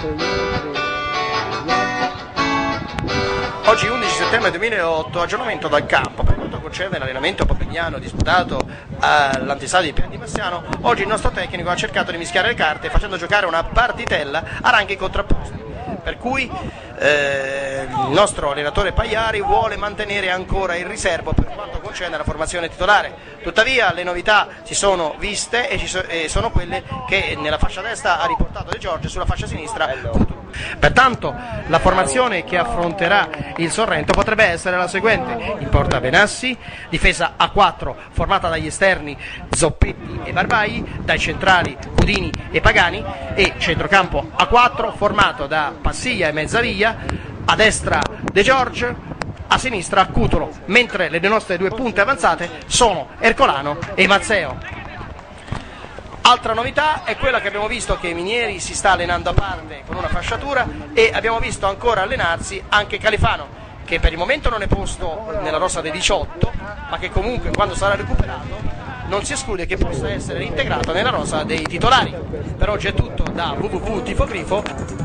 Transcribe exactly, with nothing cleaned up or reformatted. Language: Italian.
Oggi undici settembre duemilaotto, aggiornamento dal campo per quanto concerne l'allenamento pomeridiano disputato all'Antistadio di Pian di Bassiano. Oggi il nostro tecnico ha cercato di mischiare le carte facendo giocare una partitella a ranghi contrapposti, per cui eh, il nostro allenatore Pagliari vuole mantenere ancora il riservo per quanto concerne la formazione titolare. Tuttavia le novità si sono viste e, ci so, e sono quelle che nella fascia destra ha riportato De Giorgio e sulla fascia sinistra Cutolo. Pertanto la formazione che affronterà il Sorrento potrebbe essere la seguente: in porta Benassi, difesa a quattro formata dagli esterni Zoppetti e Barbagli, dai centrali Cudini e Pagani, e centrocampo a quattro formato da Passiglia e Mezzaviglia, a destra De Giorgio, a sinistra Cutolo, mentre le nostre due punte avanzate sono Ercolano e Mazzeo. Altra novità è quella che abbiamo visto che Minieri si sta allenando a parte con una fasciatura, e abbiamo visto ancora allenarsi anche Califano, che per il momento non è posto nella rosa dei diciotto, ma che comunque quando sarà recuperato non si esclude che possa essere reintegrato nella rosa dei titolari. Per oggi è tutto da w w w punto tifogrifo.